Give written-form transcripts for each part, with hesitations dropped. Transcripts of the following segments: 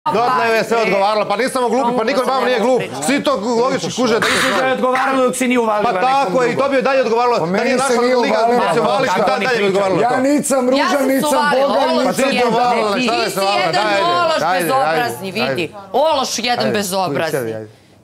Dotle je sve odgovaralo, pa nisam glupi, pa niko vam nije glup. Svi to logički kuže. Misliš da je odgovaralo dok si nije uvalila nekom drugom? Pa tako je, i to bi je dalje odgovaralo. Pa meni se nije uvalila. Ja nisam ružan, nisam bogan, nisam uvalila. Ti si jedan ološ bezobrazni, vidi. Ološ jedan bezobrazni.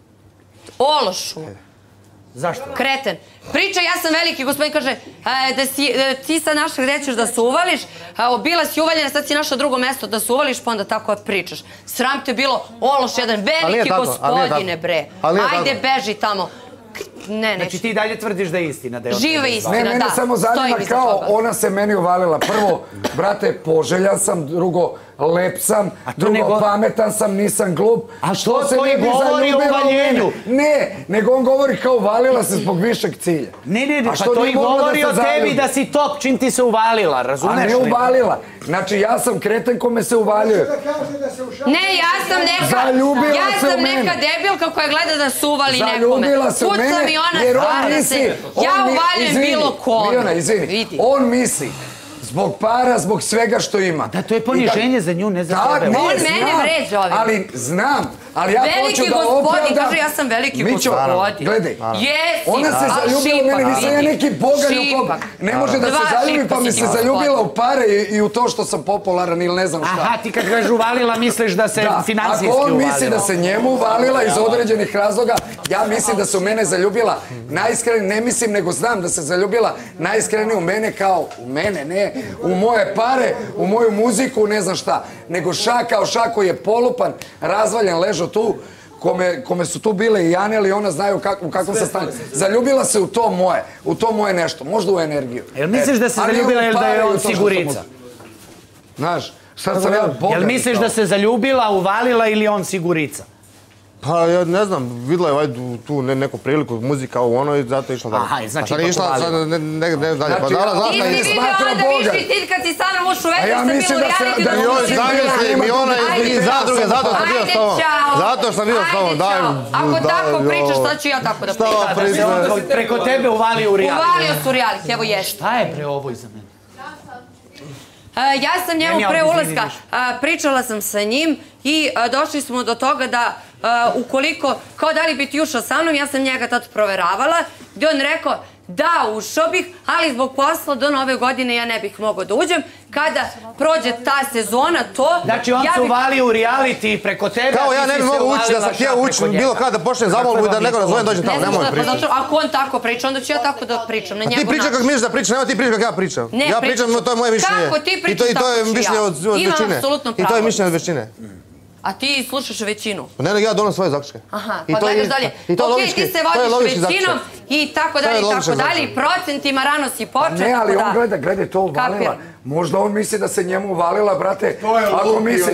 Ološu. Zašto? Kreten. Priča, ja sam veliki, gospodin kaže, da ti sad našla gde ćeš da se uvališ, bila si uvaljena, sad si našla drugo mesto da se uvališ, pa onda tako pričaš. Sram te bilo, ološ jedan, veliki gospodine, bre. Ajde, beži tamo. Ne, znači ti dalje tvrdiš da je istina? Živa istina, da. Ne, mene samo zanima kao ona se meni uvalila. Prvo, brate, poželjan sam, drugo, lep sam, drugo, pametan sam, nisam glup. A što se ne bi zaljubila u mene? Ne, nego on govori kao uvalila se zbog višeg cilja. Ne, pa to i govori o tebi da si top čim ti se uvalila, razumeš? A ne uvalila. Znači, ja sam kreten kome se uvaljuje. Ne, ja sam neka debilka koja gleda da se uvali nekome. Zaljubila se u mene, jer on misli... Ja uvaljujem bilo koga. Mirjana, izvini, on misli zbog para, zbog svega što ima. Da, to je poniženje za nju, ne za tebe. On mene vređa ovim. Ali znam, ali ja hoću da opravdam... Veliki gospodin, kaže ja sam veliki gospodin. Gledaj, jesi, ona se zaljubila u mene, nisam ja neki bogalj, ne može da se zaljubi, pa mi se zaljubila u pare i u to što sam popularan ili ne znam šta. Aha, ti kad kažeš uvalila, misliš da se finansijski uvalila. Ako on misli da se njemu uvalila iz određenih razloga, ja mislim da se u mene zaljubila najiskrenije, ne mislim, nego znam da se zaljubila najiskrenije u mene kao u mene, ne u moje pare, u moju muziku, ne znam šta, nego kao Šako je polupan, razvaljen, ležao tu, kome su tu bile i Janel i ona znaju u kakvom se stanju. Zaljubila se u to moje nešto, možda u energiju. Jel misliš da se zaljubila ili da je on sigurica? Znaš, sad sam ja bogat. Jel misliš da se zaljubila, uvalila ili on sigurica? Pa ja ne znam, videla je tu neku priliku, muzika u ono i zato je išla dalje. Aha, znači to povalila. Ne dalje, pa dala zato je... Ti si vidio onda viši ti kad si sa mnom ušao u vezu sam bilo u reality da joj, zamislim i ona iz zadruge, zato sam bio s tobom. Zato sam bio s tobom, daj. Ako tako pričaš, sad ću ja tako da pričam. Preko tebe uvalio u reality. Uvalio su u reality, evo ješ. Šta je pre ovo iza mene? Ja sam njemu pre ulaska, pričala sam sa njim i došli smo do toga da ukoliko, kao da li bi ti ušao sa mnom, ja sam njega tad proveravala, gdje on rekao da ušao bih, ali zbog posla do nove godine ja ne bih mogao da uđem. Kada prođe ta sezona, to... Znači on se uvalio u reality preko tebe, kao ja ne bih mogao ući, da sam htio ući, bilo kada da počnem zamolbu i da neko razvojem dođem tamo, nemoj pričati. Ako on tako priča, onda ću ja tako da pričam na njegov način. Ti pričaj kako misliš da pričam, nema ti pričaj kako ja pričam. Ja pričam, to je moje mišljenje. Kako ti pričaš, tako ću ja. Imam apsolutno pravo. I to je mišljenje od većine. A ti slušaš većinu? Ne, ja donosim svoje zaključke. Aha, pa gledaš dalje. Ok, ti se vodiš većinom i tako dalje i tako dalje. Procentima rano si počet. Ne, ali on gleda, to uvalila. Možda on misli da se njemu uvalila, brate. Ako misli...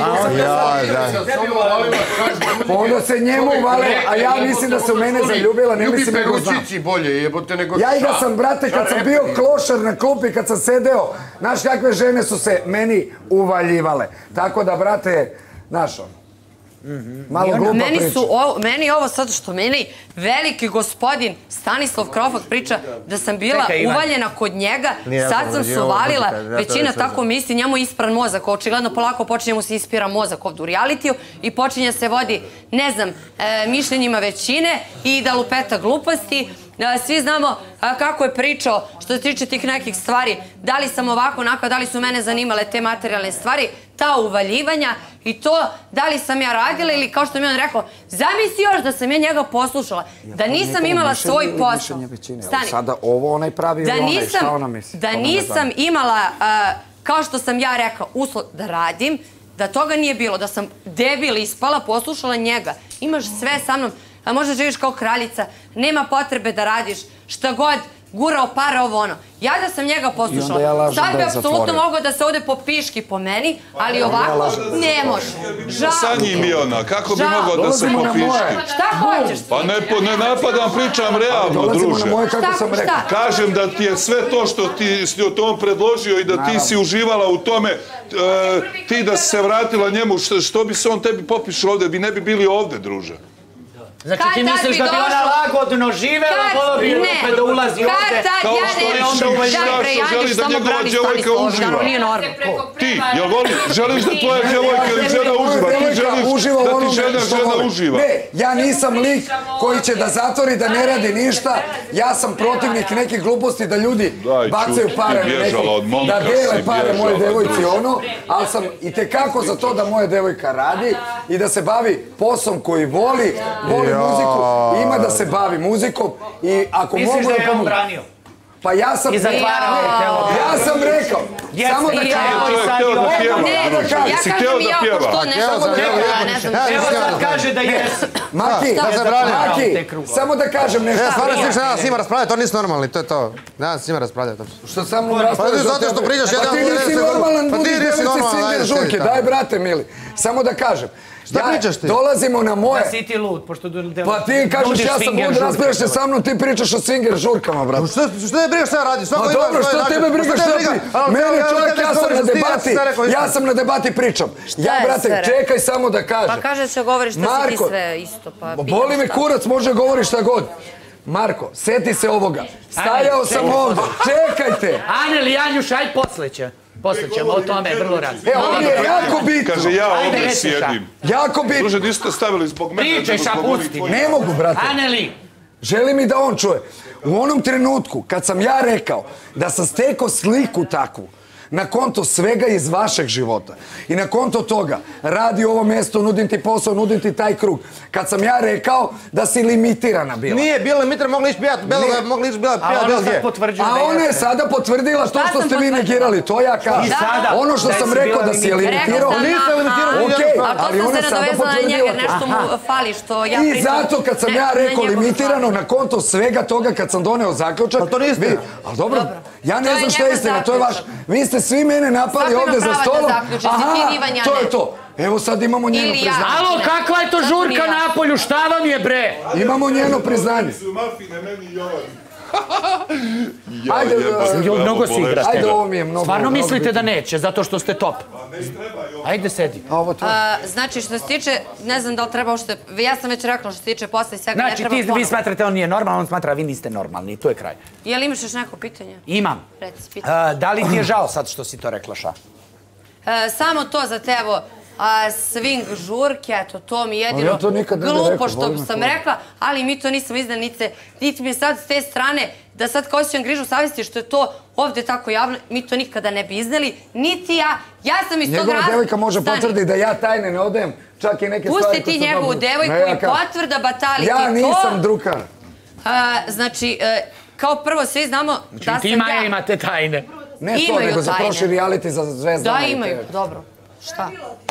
Onda se njemu uvalila, a ja mislim da se u mene zaljubila, ne mislim nego znam. Ja i da sam, brate, kad sam bio klošar na klupi, kad sam sedeo, znaš kakve žene su se meni uvaljivale. Tako da, brate, znaš ono, malo glupa priča. Meni ovo sad što meni veliki gospodin Stanislav Krofak priča da sam bila uvaljena kod njega, sad sam se uvalila, većina tako misli, njemu je ispran mozak, očigledno polako počinje mu se ispira mozak ovdje u realitiju i počinje se vodi, ne znam, mišljenjima većine i da lupeta gluposti. Svi znamo kako je pričao što se tiče tih nekih stvari, da li sam ovako, onako, da li su mene zanimale te materijalne stvari, ta uvaljivanja i to da li sam ja radila ili kao što mi on rekao, zamisli još da sam ja njega poslušala, da nisam imala svoj posao. Stani. Sada ovo onaj pravi ili onaj, šta ona misli? Da nisam imala, kao što sam ja rekao, uslov da radim, da toga nije bilo, da sam debil ispala, poslušala njega, imaš sve sa mnom, a možda živiš kao kraljica, nema potrebe da radiš šta god, gurao para ovo ono. Ja da sam njega poslušala, sad bi apsolutno mogao da se ode po piški po meni, ali ovako ne može. Žao. Sa njim i ona, kako bi mogao da se po piški? Šta hoćeš? Pa ne napadam, pričam realno, druže. Kažem da ti je sve to što ti si o tom predložio i da ti si uživala u tome, ti da si se vratila njemu, što bi se on tebi popišao ovde, vi ne bi bili ovde, druže. Znači ti misliš da bi ona lagodno živela, bilo bi opet da ulazi ovde. Kao što želiš da njegova djevojka uživa. Ti, jel želiš da tvoja djevojka ili žena uživa? Ti želiš da ti žena uživa. Ne, ja nisam lik koji će da zatvori, da ne radi ništa. Ja sam protivnik nekih gluposti da ljudi bacaju pare na nekih, da dele pare moje devojci ono, ali sam i tekako za to da moja devojka radi i da se bavi poslom koji voli muziku, ima da se bavi muzikom i ako mogu da je on branio? Pa ja sam rekao, samo da Si hteo da pjeva? Evo sad kaže da jesi. Maki, samo da kažem nešto. Stvarno stiš nema s njima raspravljati, to nisu normalni, to je to. Nema s njima raspravljati. Što sa mnom raspravljaš? Zato što pričaš jedan... Pa ti nisi normalan, budi devici Singer žurke, daj brate mili. Samo da kažem. Šta pričaš ti? Dolazimo na moje... Da si ti lud, pošto... Pa ti kažeš ja sam lud, raspravljaš se sa mnom, ti pričaš o Singer žurkama, brate. Što ne brigaš šta ja radim? Pa dobro, što tebe brigaš šta ti? Mene čovjek, ja sam na debati pričam. Ja, brate, čekaj samo da kažem. Pa kaže se govoriš da si ti sve isto, pa... Boli me kurac, može govoriš šta god. Marko, seti se ovoga. Stajao sam ovdje, čekajte. Anel i Anjuš, aj posle ćemo o tome vrlo različno. Evo, ovo je jako bitno. Kaže, ja ovdje sjedim. Jako bitno. Druže, niste stavili zbog mene. Pričaj, šapusti. Ne mogu, brate. Aneli. Želim i da on čuje. U onom trenutku, kad sam ja rekao da sam stekao sliku takvu, na konto svega iz vašeg života i na konto toga radi ovo mjesto, nudim ti posao, nudim ti taj krug. Kad sam ja rekao da si limitirana bila. Nije bila limitirana, mogli ići pijat Belgije. A ona je sada potvrdila to što ste vi negirali, to ja kažem. Ono što sam rekao da si je limitirao, ali ona je sada potvrdila. Nešto mu fali što ja pričam. I zato kad sam ja rekao limitirano na konto svega toga kad sam doneo zaključak. Ali to nije istina. Ali dobro, ja ne znam što je istina, to je vaš. Vi ste svi mene napali ovdje za stolom. Aha, to je to. Evo sad imamo njeno priznanje. Alo, kakva je to žurka na polju, šta vam je bre? Imamo njeno priznanje. Ajde, mnogo si igraš. Ajde, ovo mi je mnogo. Stvarno mislite da neće, zato što ste top? Ajde, sedi. Znači, što se tiče, ne znam da li treba ušte, ja sam već rekla što se tiče posle i svega, ne treba ponovno. Znači, vi smatrate on nije normalan, on smatra vi niste normalni, tu je kraj. Jel imaš još neko pitanje? Imam. Reci, pitaj. Da li ti je žao sad što si to rekla, Ša? Samo to za tevo. Swing žurke, eto, to mi jedino glupo što sam rekla, ali mi to nisam iznali, niti mi sad s te strane, da sad kao osjećam grižu savjesti što je to ovdje tako javno, mi to nikada ne bi iznali, niti ja sam iz tog razloga... Njegova devojka može potvrditi da ja tajne ne odajem, čak i neke stvari... Pusti ti njegovu devojku i potvrda batali ti to... Ja nisam drukar. Znači, kao prvo svi znamo da sam ja... Ti i Maja imate tajne. Ne to, nego za prošli reality za Zvezdana. Da, imaju, dobro. Šta?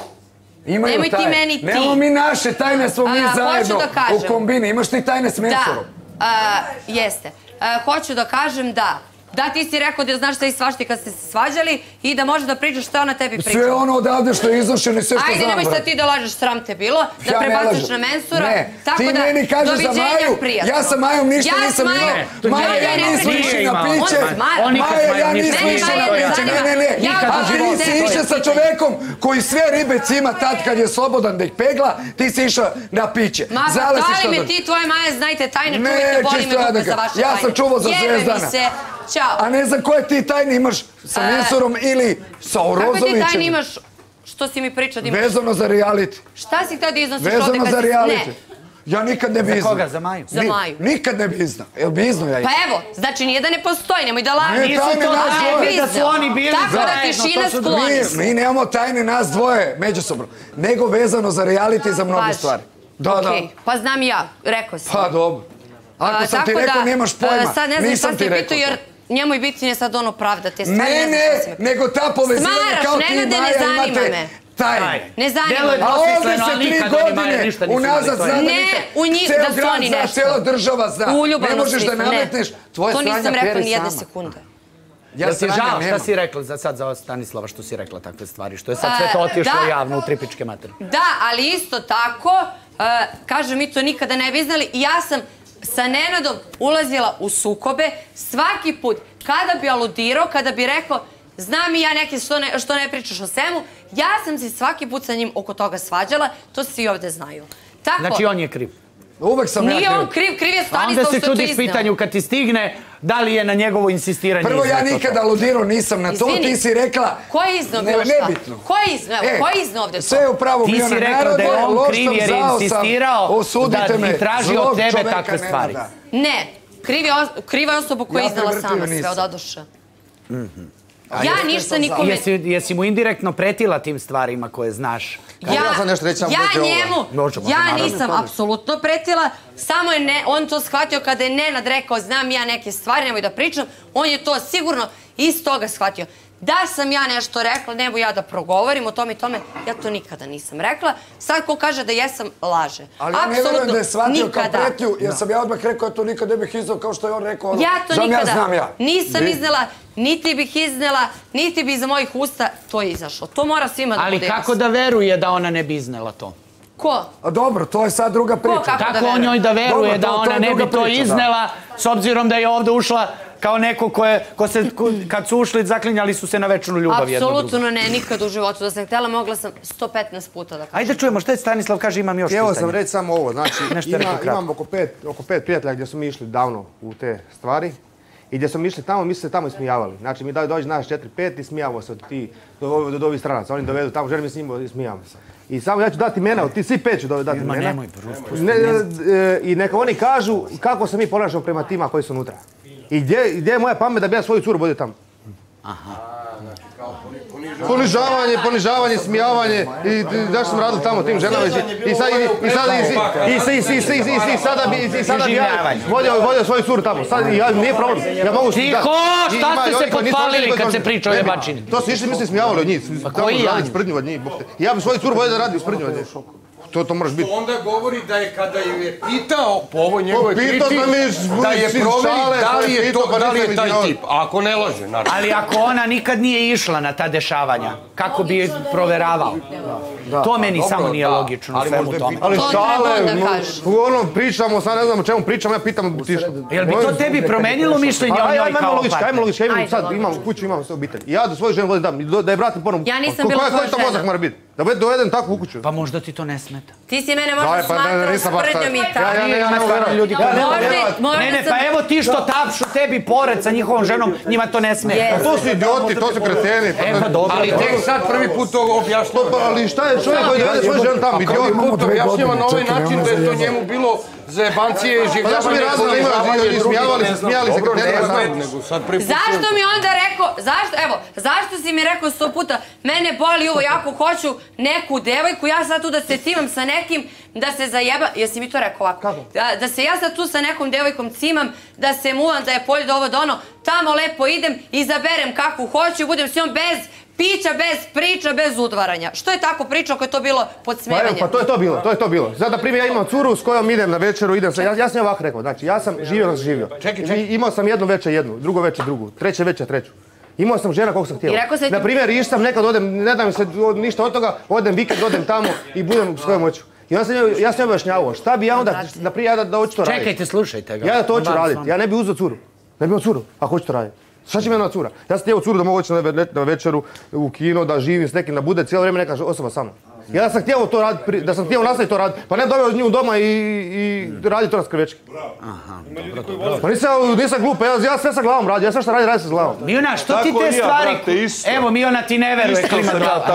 Imaju tajne. Nemo mi naše tajne, smo mi zajedno u kombini. Imaš ti tajne s Mensurom? Da, jeste. Hoću da kažem da ti si rekao da znaš šta i svašti kad ste se svađali i da može da pričaš šta ona tebi priča. Sve ono odavde što je iznošeno i sve što znam. Ajde, nemoj sad ti da lažeš, sram te bilo, da prebaciš na Mensura. Ne, ti meni kažeš za Maju, ja sa Majom ništa nisam imao. Maja, ja nismo išli na piće. Maja, ja nismo išli na piće. Ne. A ti si išao sa čovekom koji sve ribe cima tad kad je slobodan da ih pegla, ti si išao na piće. Ma, dali me ti tvoje Maje, znajte tajne, čuvajte, boli me dupe za vaše tajne. Ja sam čuvao za Zvezdana. Ćao. A ne znam koje ti tajne imaš sa Mensurom ili sa Orozovićem. Kakve ti tajne imaš, što si mi pričao da imaš? Vezano za reality. Šta si htio da iznosiš ovdje kad si... Vezano za reality. Ja nikad ne bi iznao. Za koga? Za Maju? Za Maju. Nikad ne bi iznao. Jel bi iznao ja iznao? Pa evo, znači nije da ne postoji, nemoj da laži. Nisu to tajne da su oni bili zajedno. Tako da tišina skloni. Mi nemamo tajne nas dvoje međusobno. Nego vezano za reality i za mnogo stvari. Da. Pa znam i ja, rekao sam. Pa dobro. Ako sam ti rekao nemaš pojma, nisam ti rekao. Njemu i biti je sad ono pravda te stvari. Ne, nego ta povezivanja kao ti i Maja imate tajne. Ne zanima me. A ovdje se 3 godine unazad zna da nikad. Ceo grad zna, cijela država zna. Ne možeš da nametneš tvoje stranja peri sama. To nisam rekla ni jedne sekunde. Jel ti žao šta si rekla sad za Stanislava što si rekla takve stvari? Što je sad sve to otišlo javno u tripičke materije? Da, ali isto tako, kažem, mi to nikada ne bi znali i ja sam sa Nenadom ulazila u sukobe svaki put kada bi aludirao, kada bi rekao znam i ja neke što ne pričaš o svemu, ja sam se svaki put sa njim oko toga svađala, to svi ovde znaju. Znači on je kriv? Uvek sam ja kriv. Nije on kriv, kriv je Stanislav što je to izneo. Onda se čudiš pitanju kad ti stigne da li je na njegovo insistiranje Prvo, ja nikada aludirao nisam na to, ti si rekla... Ko je izneo bilo šta? Nebitno. Ko je izneo? Ko je izneo ovde to? Sve je upravo bio na narodu, da je on kriv jer je insistirao osudite me, i tražio od tebe takve stvari. Ne, kriva je osoba koja je iznala sama sve od Adoša. Ja ništa nikome... Jesi mu indirektno pretila tim stvarima koje znaš? Ja nisam apsolutno pretila, samo je on to shvatio kada je Nenad rekao znam ja neke stvari, nemoj da pričam, on je to sigurno iz toga shvatio. Da sam ja nešto rekla, nemoj ja da progovorim o tome i tome, ja to nikada nisam rekla. Sad ko kaže da jesam, laže. Ali ja ne vjerujem da je shvatio kao pretnju, jer sam ja odmah rekao ja to nikad ne bih iznao kao što je on rekao. Ja to nikada nisam iznela, niti bih iznela, niti bi iza mojih usta to je izašlo. To mora svima da bude jasno. Ali kako da veruje da ona ne bi iznela to? Ko? A dobro, to je sad druga priča. Kako on njoj da veruje da ona ne bi to iznela, s obzirom da je ovde ušla kao neko ko se, kad su ušli, zaklinjali su se na večnu ljubav jedno drugo. Apsolutno ne, nikad u životu. Da sam htjela, mogla sam 115 puta da kažem. Ajde čujemo, šta je Stanislav kaže, imam još pitanje. Evo sam reći samo ovo, znači imam oko pet prijatelja gdje su mi išli davno u te stvari i gdje su mi išli tamo, mi su se tamo ismijavali. Znači mi dođe naš 4-5 i smijavamo se od ovih stranaca. Oni dovedu tamo, želim s njima i smijavamo se. I samo ja ću dati imena, ti svi pet ću dati imena. Nemoj, I neka oni kažu kako se mi ponašamo prema tima koji su unutra. I gdje je moja pamet da bi ja svoju curu vodio tamo? Ponižavanje, smijavanje i zašto sam radili tamo tim ženama i sada bi ja vodio svoju curu tamo. Nije problem. Tiho! Šta ste se potpalili kad se priča o jebačini? To su išli misli smijavali od njih. Pa koji ja? Ja bi svoju curu vodio da radi sprdnju od njih. To moraš biti. Onda govori da je kada ju je pitao po ovoj njegovoj priči, da je proveri da li je taj tip, ako ne laže, naravno. Ali ako ona nikad nije išla na ta dešavanja, kako bi proveravao? To meni samo nije logično u svemu tome. Ali šale, ono pričamo, sad ne znam o čemu pričamo, ja pitam ti što. Jel bi to tebi promenilo mišljenje o njoj kao partner? Ajmo logički, imam kuću, imam sve obitelj. Ja do svoje žene vodim da je vratim ponovno. Ja nisam bila tvoja žena. Koji to mozak mora biti? Da bude doveden takvu u kuću. Pa možda ti to ne smeta. Ti si mene možda smatrao sprednjom i tako. Ne, pa evo ti što tapšu tebi pored sa njihovom ženom, njima to ne smeta. To su idioti, to su kreteni. Ali tek sad prvi put to objašnjava. Ali šta je čovjek koji dovede svoju ženu tamo? Prvi put objašnjava na ovaj način da je to njemu bilo zajebancije, življavanje, smijali se Zašto mi onda rekao, zašto si mi rekao 100 puta, mene boli ovo, jako hoću neku devojku, ja sad tu da se cimam sa nekim, da se zajeba, jesi mi to rekao ovako? Da se ja sad tu sa nekom devojkom cimam, da se muvam, da je polje, da ovo, da ono, tamo lepo idem, izaberem kakvu hoću, budem s njom bez pića, bez priča, bez udvaranja. Što je tako pričao ako je to bilo podsmevanje? Pa to je to bilo. Sad, na primjer, ja imam curu s kojom idem na večeru, ja sam ovako rekao, znači, ja sam živio. Imao sam jednu večer jednu, drugo večer drugu, treće večer treću. Imao sam žena koliko sam htio. Na primjer, išao sam nekad odem, ne da mi se ništa od toga, odem vikend, odem tamo i budem s kojom hoću. I ja sam objašnjavao, šta bi ja onda, na primjer, ja da hoću to raditi. Čekajte, slušajte ga. Ja da to hoću raditi, ja ne bi uzeo curu. Ne bi imao curu, ako hoću to raditi. Šta će mi jedna cura? Ja sam htio curu da mogu ići na večeru, u kino, da živim s nekim, da bude cijelo vrijeme neka osoba sa mnom. Ja da sam htio to raditi, da sam htio nastaviti to raditi, pa ne doveo nju doma i radi to na skrvečki. Pa nisam glupa, ja sve sa glavom radim, ja sve što radi sa glavom. Miona, što ti te stvari... Evo, Miona ti ne veruje klimat glava.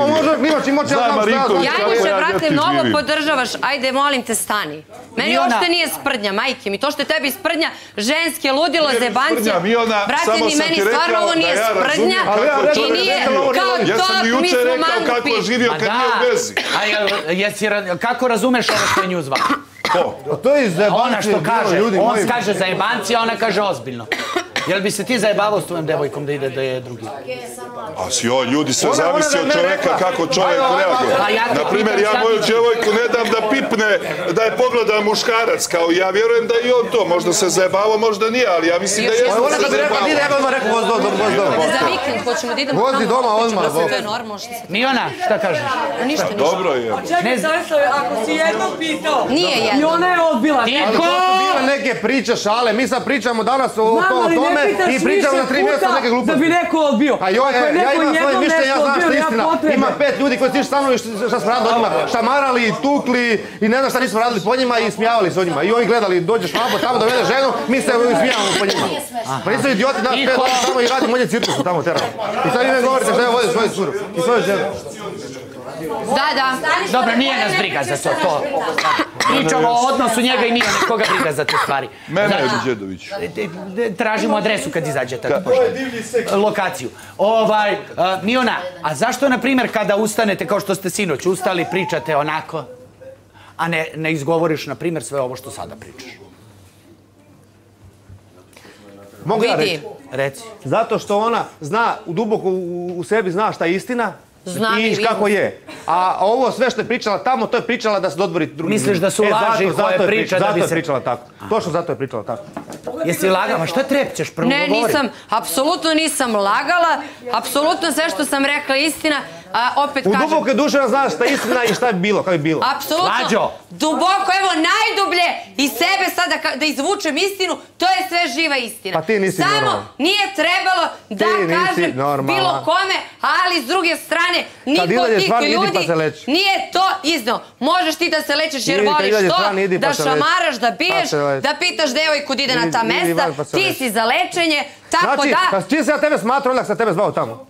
Janjiše, brate, mnogo podržavaš, ajde, molim te, stani. Meni uopšte nije sprdnja, majke mi, to što je tebi sprdnja, ženske ludilo, zebancija. Brate, ni meni stvarno ovo nije sprdnja i nije kao top, mi smo mangupi. Kad nije u vezi. Kako razumeš ovo što je nju zvao? Ko? To je zajebancija. Ona što kaže, on kaže zajebancija, ona kaže ozbiljno. Jel bi se ti zajebavao s tvojom devojkom da ide da je drugi? A sjoj, ljudi, sve zavisi od čovjeka kako čovjek reaguje. Naprimjer, ja moju djevojku ne dam da pipne, da je pogleda muškarac, kao ja vjerujem da i on to, možda se zajebavao, možda nije, ali ja mislim da je... Ona kad bi rekla, ti ne bi rekao voz doma. Za vikend hoćemo da idemo vozi doma odmah. To je normalno što se... Miona, šta kažeš? Ništa. Dobro je. Čekaj, Stanislav, ako si jednom pitao... Nije jednom. I ona je odbila. Ali to su bile neke priče, šale, mi sad pričamo danas o tome i pričamo na 3 mjesta neke gluposti. Da bi neko odbio. A ja imam svoje mišljenje, ja znam što je istina. Ima 5 ljudi koji su išli sa mnom i šta smo radili od njima. Šamarali, tukli i ne znaš šta nismo radili po njima i smijavali se o njima. I ovi gledali, dođeš vamo tamo, dovede ženu, mi se smijavamo po njima. Pa nisu idioti, naš 5 godina tamo i radimo ovdje cirkusu tamo teramo. I sad vi ne govorite šta je vodi svoju curu i svoju ženu. Da. Dobro, nije nas briga za to. Pričamo o odnosu njega i nije nikoga briga za te stvari. Mene je Đedović. Tražimo adresu kad izađete. Lokaciju. Miona, a zašto, na primjer, kada ustanete, kao što ste sinoć ustali, pričate onako, a ne izgovoriš, na primjer, sve ovo što sada pričaš? Mogu ja reći? Reci. Zato što ona zna, duboko u sebi zna šta je istina i kako je. A ovo sve što je pričala tamo, to je pričala da se dodvori drugim. Misliš da su laži koje priča da bi se... Zato je pričala tako. Točno zato je pričala tako. Jesi lagala? Šta trepćeš? Prvo govori. Ne, nisam, apsolutno nisam lagala. Apsolutno sve što sam rekla istina. Opet kažem... U duboke duše znaš šta je istina i šta je bilo, kako je bilo. Apsolutno. Duboko, evo, najdublje iz sebe sada da izvučem istinu, to je sve živa istina. Pa ti nisi normalna. Samo nije trebalo da kažem bilo kome, ali s druge strane, niko od tih ljudi nije to iznao. Možeš ti da se lečiš jer voliš to, da šamaraš, da biješ, da pitaš devojku da ide na ta mesta, ti si za lečenje, tako da... Znači, čiji se ja tebe smatrao, onda sam tebe zvao tamo?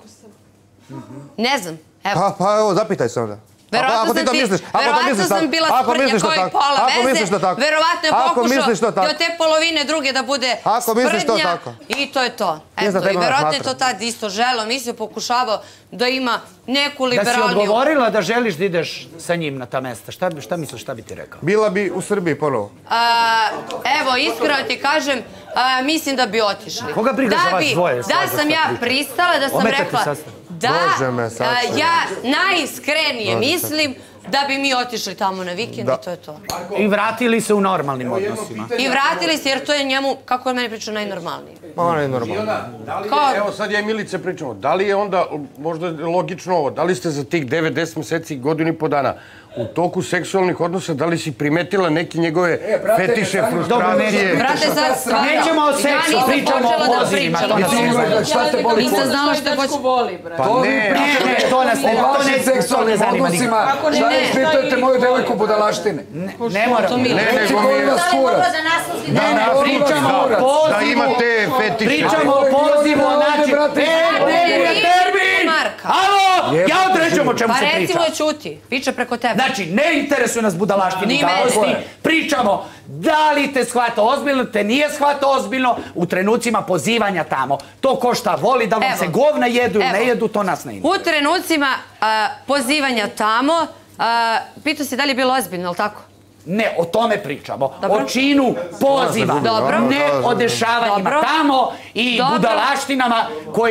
Ne znam. Pa evo, zapitaj se onda. Verovatno sam bila sprdnja koji pola veze, verovatno je pokušao i od te polovine druge da bude sprdnja i to je to. Eto, i verovatno je to tad isto želo, mislio, pokušavao da ima neku liberalniju... Da si odgovorila da želiš da ideš sa njim na ta mesta, šta misliš, šta bi ti rekao? Bila bi u Srbiji ponovo. Evo, iskreno ti kažem, mislim da bi otišli. Koga briga za vas dvoje? Da sam ja pristala, da sam rekla... Da, ja najiskrenije mislim da bi mi otišli tamo na vikend i to je to. I vratili se u normalnim odnosima. I vratili se jer to je njemu, kako je meni pričao, najnormalnije. Najnormalnije. Evo sad ja i Milice pričamo, da li je onda, možda logično ovo, da li ste za tih 9-10 meseci, godinu i po dana u toku seksualnih odnosa, da li si primetila neke njegove fetiše, frustracije? Brate, sad stvarno, nećemo o seksu, pričamo o pozivima. Nisam znala što hoću voli, brate. Pa ne, to nas ne, to ne seksualnim odnosima. Šta ne ispitujete moju devojku budalaštine? Ne moram. Reci koji vas kurac. Pričamo o pozivu. Da imate fetiše. Pričamo o pozivu, znači... termin! Alo! Ja određujem o čemu se priča. Pa recimo je čuti. Priča preko tebe. Znači, ne interesuje nas budalaštini galosti. Pričamo da li te shvata ozbiljno, te nije shvata ozbiljno u trenucima pozivanja tamo. To ko šta voli, da vam se govna jedu ili ne jedu, to nas ne ima. U trenucima pozivanja tamo, pitao si da li je bilo ozbiljno, ali tako? Ne, o tome pričamo. O činu poziva. Ne o dešavanjima tamo i budalaštinama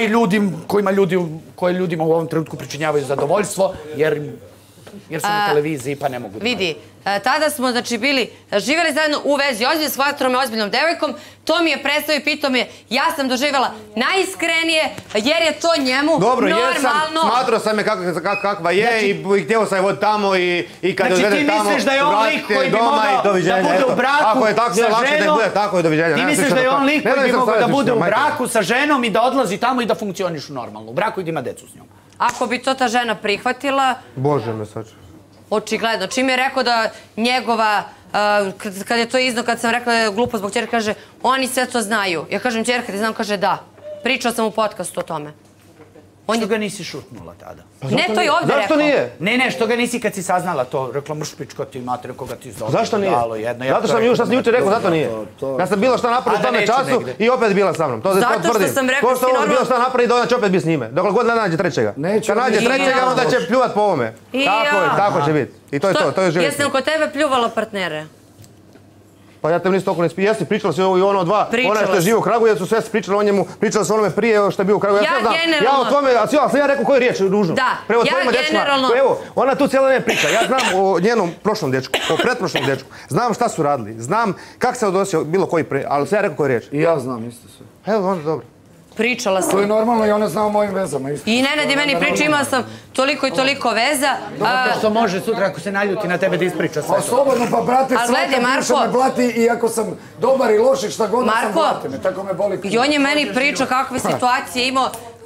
koje ljudima u ovom trenutku pričinjavaju zadovoljstvo, jer su na televiziji pa ne mogu da... Vidi, tada smo znači bili, živjeli zajedno u vezi ozbiljno, shvatilo me ozbiljnom devojkom, to mi je predstavio i pitao me, ja sam doživjela najiskrenije, jer je to njemu normalno... Dobro, jesam, smatrao sam me kakva je i htio sam je voditi tamo i kad odvede tamo... Znači ti misliš da je on lik koji bi mogao da bude u braku sa ženom? Ti misliš da je on lik koji bi mogao da bude u braku sa ženom i da odlazi tamo i da funkcioniš normalno, u braku i da ima decu s njom? Ako bi to ta žena prihvatila... Bože me saču. Očigledno. Čim je rekao da njegova... Kad je to iznao, kad sam rekla da je glupo zbog čerke, kaže, oni sve to znaju. Ja kažem, čerka, ti znam, kaže, da. Pričao sam u podcastu o tome. Što ga nisi šutnula tada? Ne, to je ovdje rekao. Zašto nije? Ne, što ga nisi kad si saznala to, rekla mršpičko ti mater, koga ti izdobila. Zašto nije? Zato što sam jučer rekao, zato nije. Ja sam bila šta napraviti u tome času i opet bila sa mnom. Zato što sam rekao si normalno. Bilo šta napraviti, onda će opet biti s njime. Dokle god ne nađe trećega. Kad nađe trećega, onda će pljuvat po ovome. Tako će biti. I to je to, to je život. Jesam kod tebe pljuvala partnere? Pa ja te nisi toliko ne spiju. Jesi, pričala si ovo i ono dva. Ona što je živo u Kragujevcu, sve si pričala o njemu. Pričala si o onome prije što je bio u Kragujevcu. Ja o tome, a sam ja rekao koju riječ je ružno. Da, ja generalno... Evo, ona tu cijelo ne priča. Ja znam o njenom prošlom dečku, o pretprošlom dečku. Znam šta su radili. Znam kak se odnosio bilo koji pre... Ali sam ja rekao koju riječ. I ja znam isto sve. Evo, onda dobro. Pričala sam. To je normalno i ona zna o mojim vezama. I Nenad je meni priča, imala sam toliko i toliko veza. Zato što može sutra ako se naljuti na tebe da ispriča sve. Pa slobodno, pa brate, svaka duša me blati i ako sam dobar i loš i šta god da sam blati me, tako me boli. I on je meni pričao kakve situacije imao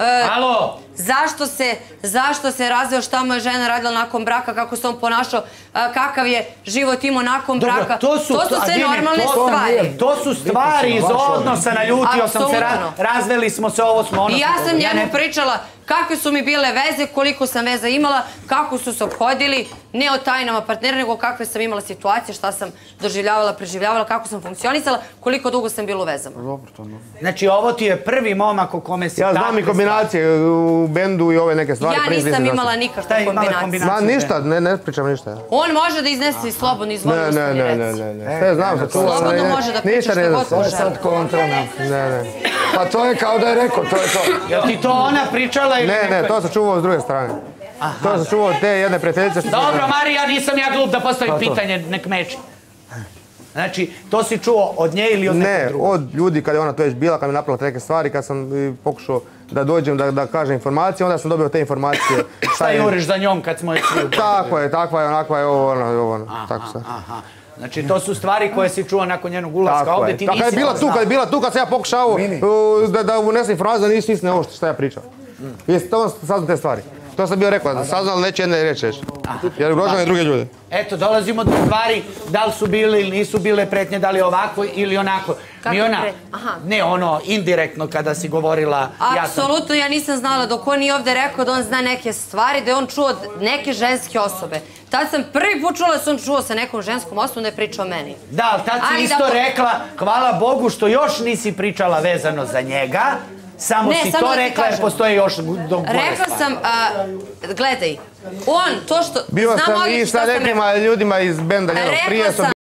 Alo? Zašto se razveo, šta mu je žena radila nakon braka, kako se on ponašao, kakav je život imao nakon braka. To su sve normalne stvari. To su stvari iz odnosa, naljutio sam se, razveli smo se, ovo smo ono. I ja sam njemu pričala kakve su mi bile veze, koliko sam veza imala, kako su se ophodili, ne o tajnama partnera, nego kakve sam imala situacije, šta sam doživljavala, preživljavala, kako sam funkcionisala, koliko dugo sam bila u vezama. Znači, ovo ti je prvi momak o kome si... Ja znam i kombinacije u bendu i ove neke stvari. Ja nisam imala nikakvu kombinaciju. Ma ništa, ne pričam ništa. On može da iznese i slobodno iz vodu. Ne. Sve znam se čuva. Slobodno može da priča što god To je sad kontra nam. Pa to je kao da je rekao, to je to. Jel ti to ona pričala ili... Ne, to sam čuvao s druge strane. To sam čuvao te jedne prijateljice. Dobro, Marija, nisam ja glup da postavim pitanje, nek meči. Znači, to si čuo od nje ili od nekog drugog? Ne, od ljudi kad je ona to već bila, kad mi napravila neke stvari, kad sam pokušao da dođem da kažem informacije, onda sam dobio te informacije. Šta juriš za njom kad smo je svi? Takva je, onakva je, ovo ono, tako sve. Znači, to su stvari koje si čuo nakon njenog ulaska ovdje, ti nisi... Kad je bila tu, kad sam ja pokušao da unesem informaciju, da nisi istina ovo što ja pričam. Jesi to saznam te stvari. To sam bio rekao, da saznam, ali neće jedne reći. Jer ugrožavam i druge ljude. Eto, dolazimo do stvari, da li su bile ili nisu bile pretnje, da li ovako ili onako. Ne ono, indirektno kada si govorila... Apsolutno, ja nisam znala dok on nije ovdje rekao da on zna neke stvari, da je on čuo neke ženske osobe. Tad sam prvi put čula da sam čuo sa nekom ženskom osobom da je pričao o meni. Da, ali tad si isto rekla, hvala Bogu što još nisi pričala vezano za njega, samo si to rekla jer postoje još gore stvari. Rekla sam, gledaj, on to što... Bio sam i sa nekim ljudima iz benda, prije sam